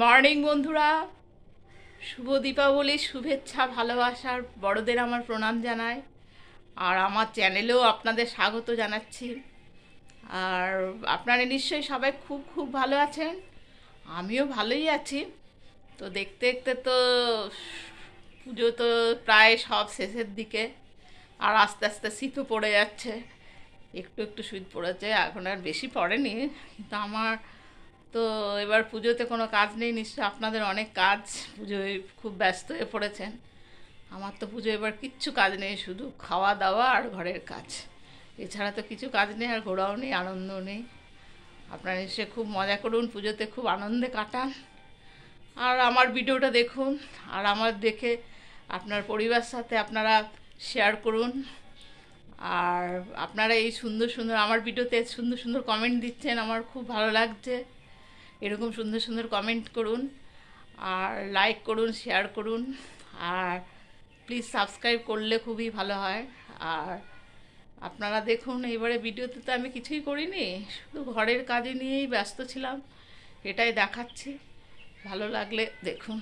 Morning বন্ধুরা, শুভ দীপাবলির শুভেচ্ছা ভালোবাসার বড়দের আমার প্রণাম জানাই। আর আমার চ্যানেলেও আপনাদের স্বাগত জানাচ্ছি। আর আপনারা নিশ্চয়ই সবাই খুব খুব ভালো আছেন, আমিও ভালোই আছি। তো দেখতে দেখতে তো পুজো তো প্রায় সব শেষের দিকে, আর আস্তে আস্তে শীতও পড়ে যাচ্ছে। একটু একটু শীত পড়েছে, এখন আর বেশি পড়েনি। কিন্তু আমার তো এবার পুজোতে কোনো কাজ নেই, নিশ্চয় আপনাদের অনেক কাজ, পুজোয় খুব ব্যস্ত হয়ে পড়েছেন। আমার তো পুজো এবার কিচ্ছু কাজ নেই, শুধু খাওয়া দাওয়া আর ঘরের কাজ, এছাড়া তো কিছু কাজ নেই, আর ঘোরাও নেই, আনন্দ নেই। আপনারা নিশ্চয়ই খুব মজা করুন, পুজোতে খুব আনন্দে কাটান। আর আমার ভিডিওটা দেখুন, আর আমার দেখে আপনার পরিবার সাথে আপনারা শেয়ার করুন। আর আপনারা এই সুন্দর সুন্দর আমার ভিডিওতে সুন্দর সুন্দর কমেন্ট দিচ্ছেন, আমার খুব ভালো লাগছে। এরকম সুন্দর সুন্দর কমেন্ট করুন, আর লাইক করুন, শেয়ার করুন, আর প্লিজ সাবস্ক্রাইব করলে খুবই ভালো হয়। আর আপনারা দেখুন, এবারে ভিডিওতে তো আমি কিছুই করিনি, শুধু ঘরের কাজে নিয়েই ব্যস্ত ছিলাম, এটাই দেখাচ্ছি। ভালো লাগলে দেখুন।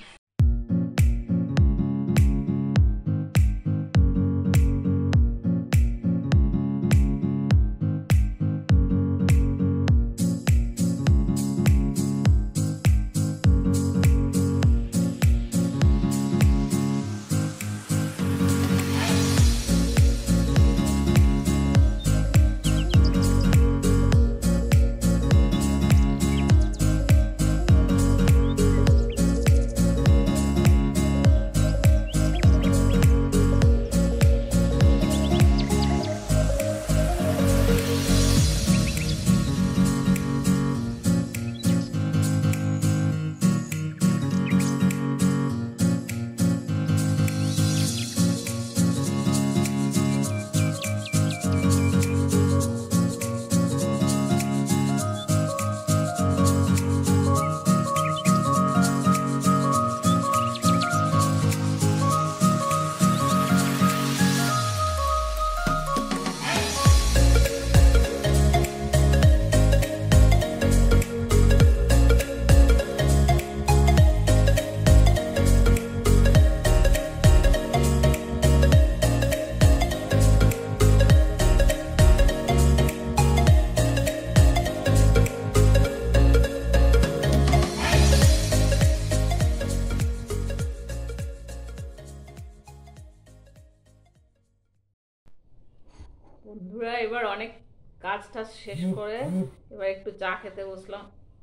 বন্ধুরা, এবার অনেক কাজ টাজ শেষ করে এবার একটু চা খেতে বসলাম।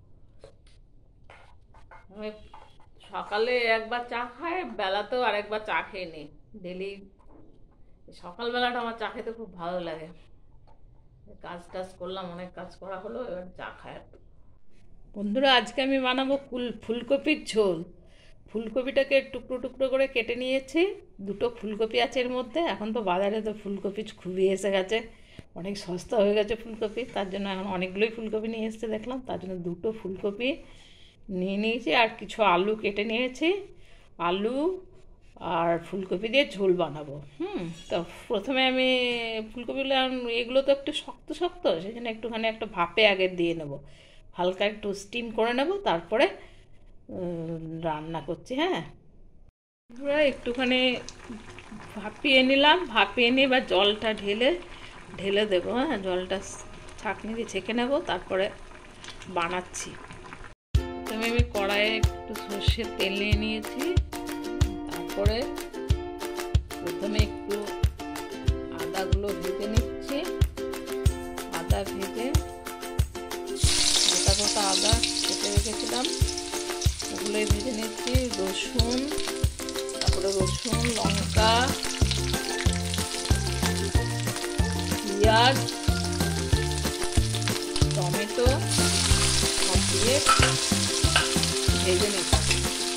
আমি সকালে একবার চা খাই, বেলাতেও আরেকবার চা খেয়ে নিই ডেলি। সকালবেলাটা আমার চা খেতে খুব ভালো লাগে। কাজ টাজ করলাম, অনেক কাজ করা হলো, এবার চা খাই। বন্ধুরা, আজকে আমি বানাবো ফুলকপির ঝোল। ফুলকপিটাকে টুকরো টুকরো করে কেটে নিয়েছি, দুটো ফুলকপি আছে এর মধ্যে। এখন তো বাজারে তো ফুলকপি খুবই এসে গেছে, অনেক সস্তা হয়ে গেছে ফুলকপি, তার জন্য এখন অনেকগুলোই ফুলকপি নিয়ে এসেছে দেখলাম, তার জন্য দুটো ফুলকপি নিয়ে নিয়েছি। আর কিছু আলু কেটে নিয়েছি, আলু আর ফুলকপি দিয়ে ঝোল বানাবো। তো প্রথমে আমি ফুলকপিগুলো, এগুলো তো একটু শক্ত শক্ত, সেই জন্য একটুখানি একটা ভাপে আগে দিয়ে নেব, হালকা একটু স্টিম করে নেব, তারপরে রান্না করছি। হ্যাঁ, একটুখানি ভাপিয়ে নিলাম, ভাপিয়ে নিয়ে এবার জলটা ঢেলে দেবো। হ্যাঁ, জলটা ছাঁকনি দিয়ে ছেঁকে নেব, তারপরে বানাচ্ছি। প্রথমে আমি কড়াইয়ে একটু সর্ষের তেল নিয়ে নিয়েছি, তারপরে প্রথমে একটু আদাগুলো ভেজে নিচ্ছি। আদা ভেজে গোটা গোটা আদা কেটে রেখেছিলাম, ওগুলোই ভেজে নিচ্ছি। রসুন, তারপরে রসুন, লঙ্কা, পেঁয়াজ, টমেটো সব দিয়ে ভেজে নিচ্ছি।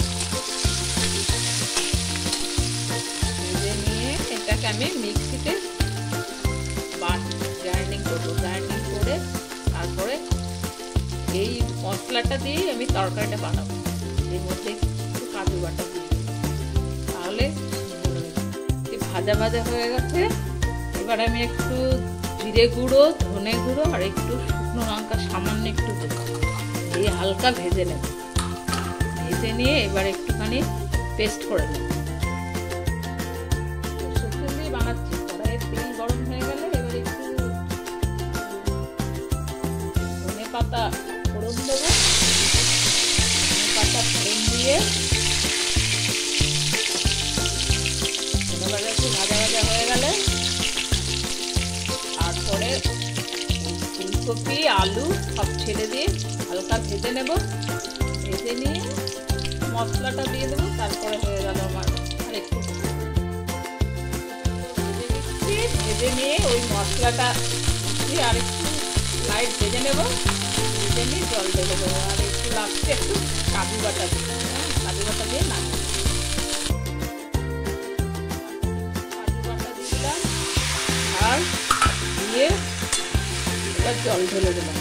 ভেজে নিয়ে এটাকে আমি মিক্সিতে গ্রাইন্ডিং করবো। গ্রাইন্ডিং করে তারপরে এই মশলাটা দিয়ে আমি তরকারিটা বানাবো। এর মধ্যে একটু কাজু বাটা দিয়ে, তাহলে ভাজা ভাজা হয়ে গেছে। এবার আমি একটু জিরে গুঁড়ো, ধনে গুঁড়ো আর একটু শুকনো লঙ্কা সামান্য একটু দেবো, দিয়ে হালকা ভেজে নেব। ভেজে নিয়ে এবার একটুখানি পেস্ট করে নেব। সর্ষের তেল দিয়ে বানাচ্ছি। কড়াইয়ে তেল গরম হয়ে গেলে এবার একটু ধনে পাতা ফোড়ন দেবো। ধনে পাতা ফোড়ন দিয়ে ধনে পাতা একটু ভাজা ভাজা হয়ে গেলে তারপরে ফুলকপি আলু সব ছেড়ে দিয়ে হালকা ভেজে নেব। ভেজে নিয়ে মশলাটা দিয়ে দেবো। তারপরে হয়ে গেল আমার আর একটু ভেজে নিয়ে ওই মশলাটা দিয়ে আর একটু লাইট ভেজে নেব। ভেজে নিয়ে জল ঢেলে দেবো। আর একটু লাস্টে একটু কাজু বাটা দিয়ে কাজু বাটা দিয়ে নামিয়ে কাজু বাটা দিয়ে দিলাম আর দিয়ে এবার জল ঢেলে দিলাম।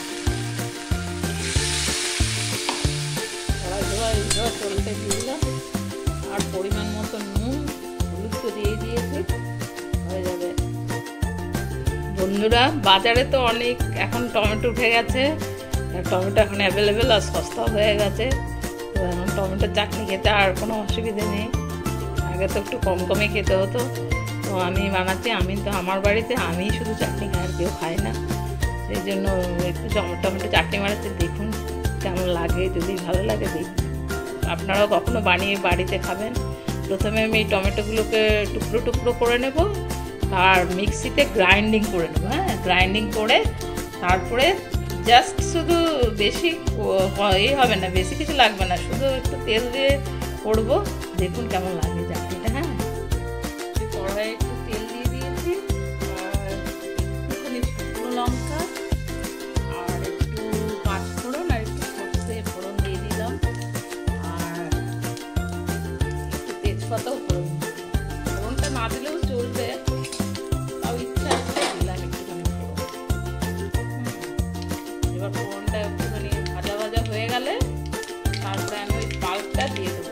চলতে দিলাম আর পরিমাণ মতো নুন হলুদ তো দিয়ে দিয়েছি, হয়ে যাবে। বন্ধুরা, বাজারে তো অনেক এখন টমেটো উঠে গেছে, টমেটো এখন অ্যাভেলেবেল আর সস্তা হয়ে গেছে। তো এখন টমেটোর চাটনি খেতে আর কোনো অসুবিধে নেই। আগে তো একটু কম কমে খেতে হতো। তো আমি বানাচ্ছি। আমি তো আমার বাড়িতে আমি শুধু চাটনি খাই, আর কেউ খায় না। সেই জন্য একটু টমেটো চাটনি বানাচ্ছি। দেখুন কেমন লাগে, যদি ভালো লাগে দেখুন। আপনারাও কখনো বানিয়ে বাড়িতে খাবেন। প্রথমে আমি টমেটোগুলোকে টুকরো টুকরো করে নেব, আর মিক্সিতে গ্রাইন্ডিং করে নেব। হ্যাঁ, গ্রাইন্ডিং করে তারপরে জাস্ট শুধু বেশি হবে না, বেশি কিছু লাগবে না, শুধু একটু তেল দিয়ে করবো। দেখুন কেমন লাগে চাটনিটা। হ্যাঁ, কড়াইয়ে একটু তেল দিয়ে দিয়েছি, আর একটুখানি শুকনো লঙ্কা আর একটু পাঁচফোড়ন আর একটু সর্ষে ফোড়ন দিয়ে দিলাম, আর একটু তেজপাতাও ফোড়নটা না দিলেও চলবে, তাও ইচ্ছা আছে দিলাম একটুখানি ফোড়ন। এবার ফোড়নটা একটুখানি ভাজা ভাজা হয়ে গেলে তারপরে আমি ওই পাল্পটা দিয়ে দেবো।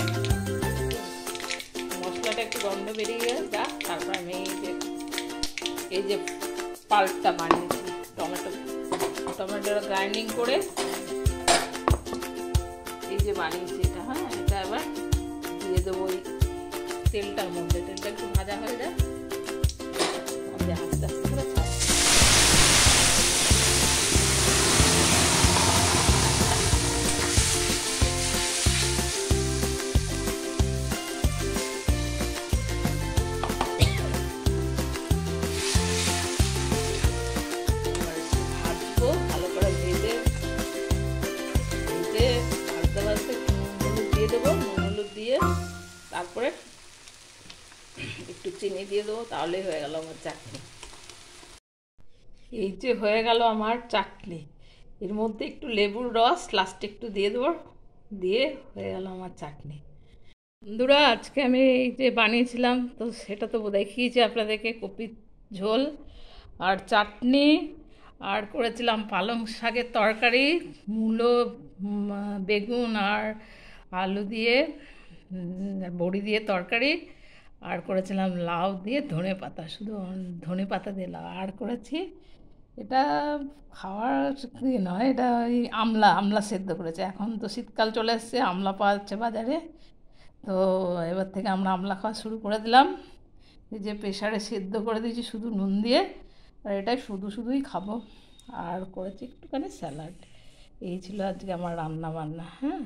মশলাটা একটু গন্ধ বেরিয়ে যাক, তারপর আমি এই যে পাল্পটা বানিয়েছি, টমেটো গ্রাইন্ডিং করে এই যে বানিয়েছি এটা। হ্যাঁ, এটা এবার দিয়ে দেবো ওই তেলটার মধ্যে। তেলটা একটু ভাজা হয়ে যায়, আস্তে আস্তে করে ভাজবো ভালো করে। ভেজে ভাজতে ভাজতে হলুদ দিয়ে দেবো। হলুদ দিয়ে তারপরে একটু চিনি দিয়ে দেবো, তাহলেই হয়ে গেল আমার চাটনি। এই যে হয়ে গেল আমার চাটনি। এর মধ্যে একটু লেবুর রস লাস্টে একটু দিয়ে দেবো, দিয়ে হয়ে গেল আমার চাটনি। বন্ধুরা, আজকে আমি এই যে বানিয়েছিলাম, তো সেটা তো দেখিয়েছি আপনাদেরকে। কপির ঝোল আর চাটনি, আর করেছিলাম পালং শাকের তরকারি, মূলো বেগুন আর আলু দিয়ে বড়ি দিয়ে তরকারি, আর করেছিলাম লাউ দিয়ে ধনে পাতা, শুধু ধনে পাতা দিয়ে লাউ। আর করেছি এটা খাওয়ার নয়, এটা ওই আমলা সেদ্ধ করেছে। এখন তো শীতকাল চলে এসছে, আমলা পাওয়া যাচ্ছে বাজারে। তো এবার থেকে আমরা আমলা খাওয়া শুরু করে দিলাম। এই যে প্রেশারে সেদ্ধ করে দিয়েছি শুধু নুন দিয়ে, আর এটাই শুধুই খাবো। আর করেছি একটুখানি স্যালাড। এই ছিল আজকে আমার রান্না বান্না। হ্যাঁ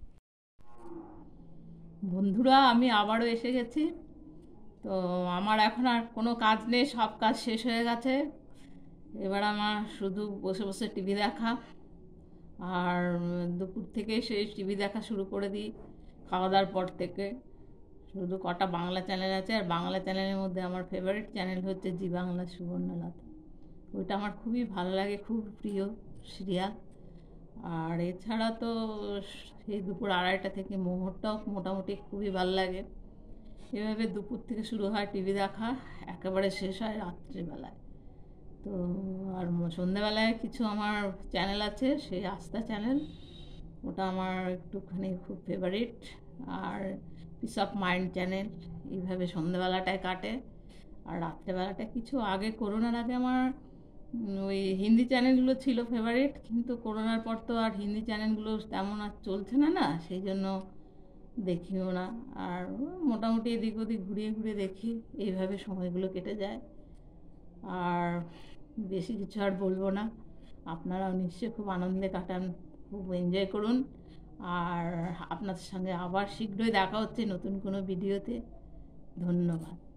বন্ধুরা, আমি আবারও এসে গেছি। তো আমার এখন আর কোনো কাজ নেই, সব কাজ শেষ হয়ে গেছে। এবার আমার শুধু বসে বসে টিভি দেখা, আর দুপুর থেকে সেই টিভি দেখা শুরু করে দিই। খাওয়া দাওয়ার পর থেকে শুধু কটা বাংলা চ্যানেল আছে, আর বাংলা চ্যানেলের মধ্যে আমার ফেভারিট চ্যানেল হচ্ছে জি বাংলা সুবর্ণলতা। ওইটা আমার খুবই ভালো লাগে, খুব প্রিয় সিরিয়াল। আর এছাড়া তো সেই দুপুর 2:30টা থেকে মোহরটাও মোটামুটি খুবই ভালো লাগে। এভাবে দুপুর থেকে শুরু হয় টিভি দেখা, একেবারে শেষ হয় রাত্রিবেলায়। তো আর সন্ধ্যেবেলায় কিছু আমার চ্যানেল আছে, সেই আস্থা চ্যানেল, ওটা আমার একটুখানি খুব ফেভারিট। আর পিস অফ মাইন্ড চ্যানেল। এইভাবে সন্ধ্যেবেলাটায় কাটে। আর রাত্রেবেলাটা কিছু আগে করোনার আগে আমার ওই হিন্দি চ্যানেলগুলো ছিল ফেভারিট, কিন্তু করোনার পর তো আর হিন্দি চ্যানেলগুলো তেমন আর চলছে না, না সেই জন্য দেখিও না। আর মোটামুটি এদিক ওদিক ঘুরিয়ে ঘুরিয়ে দেখি, এইভাবে সময়গুলো কেটে যায়। আর বেশি কিছু আর বলবো না, আপনারাও নিশ্চয়ই খুব আনন্দে কাটান, খুব এনজয় করুন। আর আপনাদের সঙ্গে আবার শীঘ্রই দেখা হচ্ছে নতুন কোনো ভিডিওতে। ধন্যবাদ।